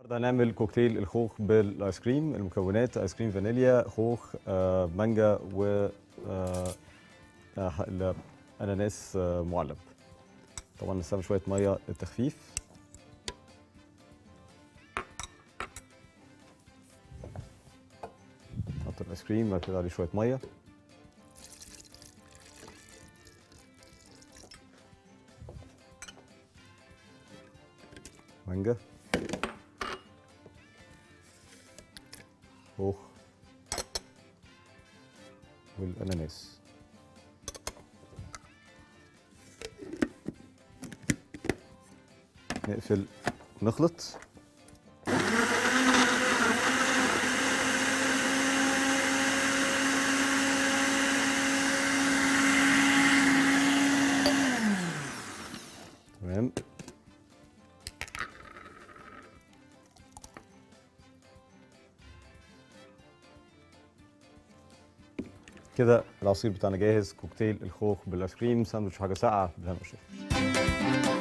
النهارده هنعمل كوكتيل الخوخ بالايس كريم. المكونات: ايس كريم فانيليا، خوخ، مانجا، و اناناس معلب. طبعا نستعمل شويه ميه للتخفيف. نحط الايس كريم بعد كده عليه شويه ميه. مانجا، خوخ، والاناناس. نقفل ونخلط. تمام. كده العصير بتاعنا جاهز. كوكتيل الخوخ بالايس كريم، ساندوتش حاجه ساقعه بالهنا والشفا.